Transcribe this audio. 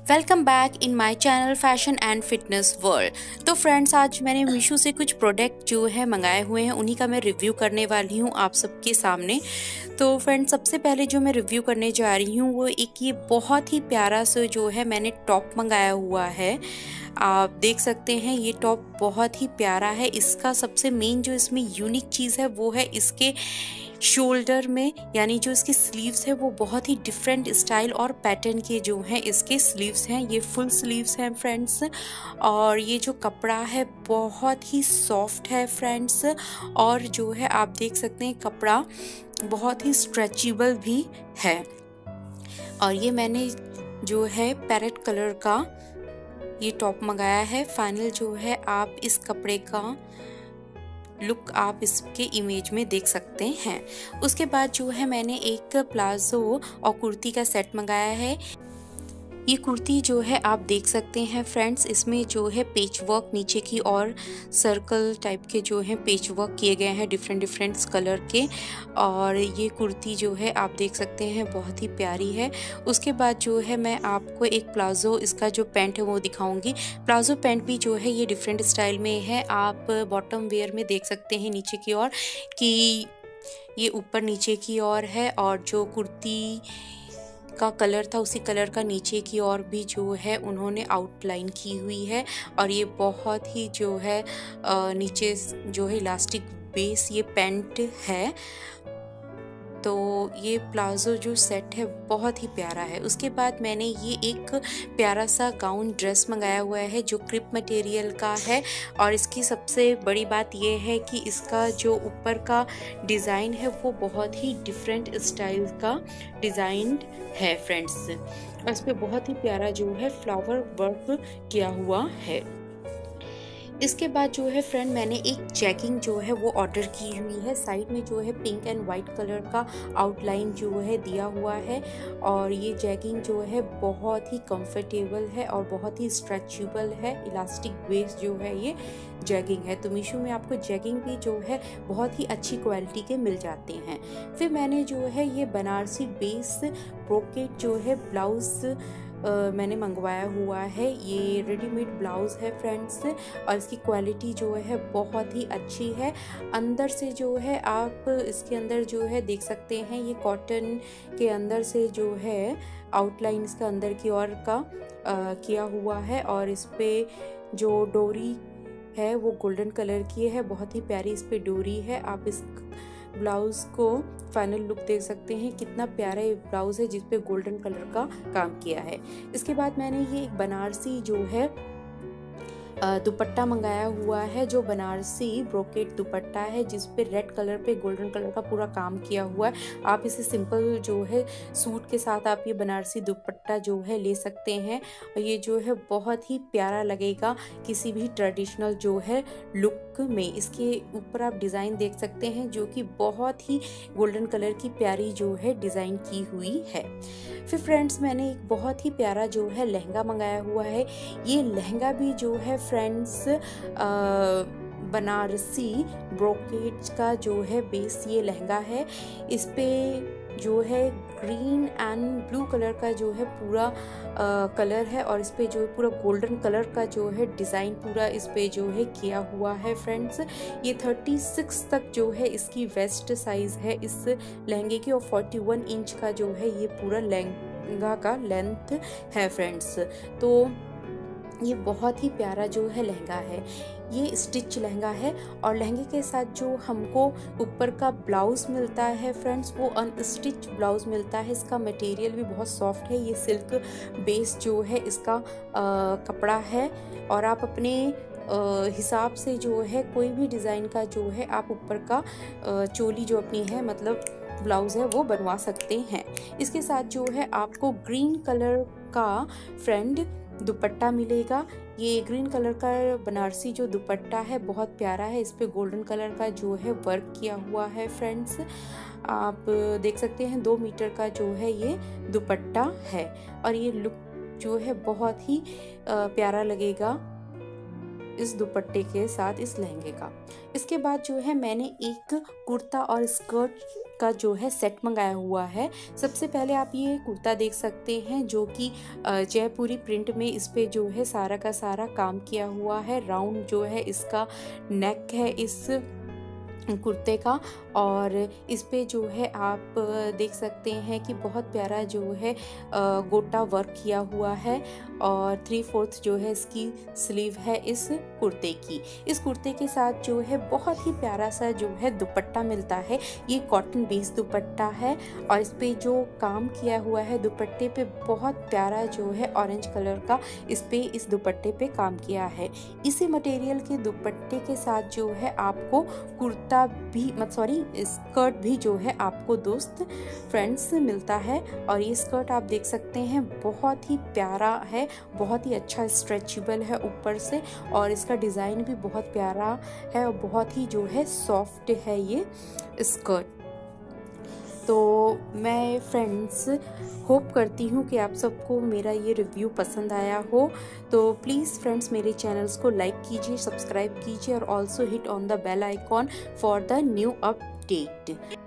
Welcome back in my channel fashion and fitness world. तो friends, आज मैंने मीशो से कुछ प्रोडक्ट जो है मंगाए हुए हैं, उन्हीं का मैं रिव्यू करने वाली हूँ आप सबके सामने। तो फ्रेंड्स, सबसे पहले जो मैं रिव्यू करने जा रही हूँ वो एक ये बहुत ही प्यारा सा जो है मैंने टॉप मंगाया हुआ है। आप देख सकते हैं ये टॉप बहुत ही प्यारा है। इसका सबसे मेन जो इसमें यूनिक चीज़ है वो है इसके शोल्डर में, यानी जो इसकी स्लीव्स है वो बहुत ही डिफरेंट स्टाइल और पैटर्न के जो हैं इसके स्लीव्स हैं। ये फुल स्लीव्स हैं फ्रेंड्स, और ये जो कपड़ा है बहुत ही सॉफ्ट है फ्रेंड्स, और जो है आप देख सकते हैं कपड़ा बहुत ही स्ट्रेचेबल भी है। और ये मैंने जो है पैरेट कलर का ये टॉप मंगाया है। फाइनल जो है आप इस कपड़े का लुक आप इसके इमेज में देख सकते हैं। उसके बाद जो है मैंने एक प्लाजो और कुर्ती का सेट मंगाया है। ये कुर्ती जो है आप देख सकते हैं फ्रेंड्स, इसमें जो है पेच वर्क नीचे की और सर्कल टाइप के जो है पेच वर्क किए गए हैं डिफरेंट कलर के। और ये कुर्ती जो है आप देख सकते हैं बहुत ही प्यारी है। उसके बाद जो है मैं आपको एक प्लाजो, इसका जो पैंट है वो दिखाऊंगी। प्लाजो पैंट भी जो है ये डिफरेंट स्टाइल में है। आप बॉटम वेयर में देख सकते हैं नीचे की ओर कि ये ऊपर नीचे की ओर है, और जो कुर्ती का कलर था उसी कलर का नीचे की ओर भी जो है उन्होंने आउटलाइन की हुई है। और ये बहुत ही जो है नीचे जो है इलास्टिक बेस ये पैंट है। तो ये प्लाजो जो सेट है बहुत ही प्यारा है। उसके बाद मैंने ये एक प्यारा सा गाउन ड्रेस मंगाया हुआ है जो क्रिप मटेरियल का है। और इसकी सबसे बड़ी बात ये है कि इसका जो ऊपर का डिज़ाइन है वो बहुत ही डिफरेंट स्टाइल का डिज़ाइन है फ्रेंड्स, और इस पर बहुत ही प्यारा जो है फ्लावर वर्क किया हुआ है। इसके बाद जो है फ्रेंड मैंने एक जैगिंग जो है वो ऑर्डर की हुई है। साइड में जो है पिंक एंड वाइट कलर का आउटलाइन जो है दिया हुआ है, और ये जैगिंग जो है बहुत ही कंफर्टेबल है और बहुत ही स्ट्रेचेबल है। इलास्टिक बेस जो है ये जैगिंग है। तो मीशो में आपको जैगिंग भी जो है बहुत ही अच्छी क्वालिटी के मिल जाते हैं। फिर मैंने जो है ये बनारसी बेस ब्रोकेट जो है ब्लाउज मैंने मंगवाया हुआ है। ये रेडीमेड ब्लाउज़ है फ्रेंड्स, और इसकी क्वालिटी जो है बहुत ही अच्छी है। अंदर से जो है आप इसके अंदर जो है देख सकते हैं ये कॉटन के अंदर से जो है आउटलाइन इसका अंदर की ओर का किया हुआ है। और इस पे जो डोरी है वो गोल्डन कलर की है, बहुत ही प्यारी इस पे डोरी है। आप इस ब्लाउज को फाइनल लुक देख सकते हैं, कितना प्यारा ये ब्लाउज है जिस पे गोल्डन कलर का काम किया है। इसके बाद मैंने ये एक बनारसी जो है दुपट्टा मंगाया हुआ है, जो बनारसी ब्रोकेट दुपट्टा है जिस पे रेड कलर पे गोल्डन कलर का पूरा काम किया हुआ है। आप इसे सिंपल जो है सूट के साथ आप ये बनारसी दुपट्टा जो है ले सकते हैं, और ये जो है बहुत ही प्यारा लगेगा किसी भी ट्रेडिशनल जो है लुक में। इसके ऊपर आप डिज़ाइन देख सकते हैं जो कि बहुत ही गोल्डन कलर की प्यारी जो है डिज़ाइन की हुई है। फिर फ्रेंड्स मैंने एक बहुत ही प्यारा जो है लहंगा मंगाया हुआ है। ये लहंगा भी जो है फ्रेंड्स बनारसी ब्रोकेट का जो है बेस ये लहंगा है। इस पे जो है ग्रीन एंड ब्लू कलर का जो है पूरा कलर है, और इस पे जो है पूरा गोल्डन कलर का जो है डिज़ाइन पूरा इस पे जो है किया हुआ है फ्रेंड्स। ये 36 तक जो है इसकी वेस्ट साइज़ है इस लहंगे की, और 41 इंच का जो है ये पूरा लहंगा का लेंथ है फ्रेंड्स। तो ये बहुत ही प्यारा जो है लहंगा है। ये स्टिच लहंगा है, और लहंगे के साथ जो हमको ऊपर का ब्लाउज मिलता है फ्रेंड्स वो अनस्टिच ब्लाउज मिलता है। इसका मटेरियल भी बहुत सॉफ्ट है। ये सिल्क बेस जो है इसका कपड़ा है, और आप अपने हिसाब से जो है कोई भी डिज़ाइन का जो है आप ऊपर का चोली जो अपनी है मतलब ब्लाउज है वो बनवा सकते हैं। इसके साथ जो है आपको ग्रीन कलर का फ्रेंड दुपट्टा मिलेगा। ये ग्रीन कलर का बनारसी जो दुपट्टा है बहुत प्यारा है। इस पे गोल्डन कलर का जो है वर्क किया हुआ है फ्रेंड्स। आप देख सकते हैं 2 मीटर का जो है ये दुपट्टा है, और ये लुक जो है बहुत ही प्यारा लगेगा इस दुपट्टे के साथ इस लहंगे का। इसके बाद जो है मैंने एक कुर्ता और स्कर्ट का जो है सेट मंगाया हुआ है। सबसे पहले आप ये कुर्ता देख सकते हैं जो कि जयपुरी प्रिंट में इस पे जो है सारा का सारा काम किया हुआ है। राउंड जो है इसका नेक है इस कुर्ते का, और इस पे जो है आप देख सकते हैं कि बहुत प्यारा जो है गोटा वर्क किया हुआ है, और 3/4 जो है इसकी स्लीव है इस कुर्ते की। इस कुर्ते के साथ जो है बहुत ही प्यारा सा जो है दुपट्टा मिलता है। ये कॉटन बेस्ड दुपट्टा है, और इस पे जो काम किया हुआ है दुपट्टे पे बहुत प्यारा जो है ऑरेंज कलर का इस दुपट्टे पे काम किया है। इसी मटेरियल के दुपट्टे के साथ जो है आपको कुर्ता भी स्कर्ट भी जो है आपको दोस्त फ्रेंड्स मिलता है। और ये स्कर्ट आप देख सकते हैं बहुत ही प्यारा है, बहुत ही अच्छा स्ट्रेचेबल है ऊपर से, और इसका डिज़ाइन भी बहुत प्यारा है और बहुत ही जो है सॉफ्ट है ये स्कर्ट। तो मैं फ्रेंड्स होप करती हूँ कि आप सबको मेरा ये रिव्यू पसंद आया हो। तो प्लीज़ फ्रेंड्स मेरे चैनल्स को लाइक कीजिए, सब्सक्राइब कीजिए, और also hit on the bell icon for the new update.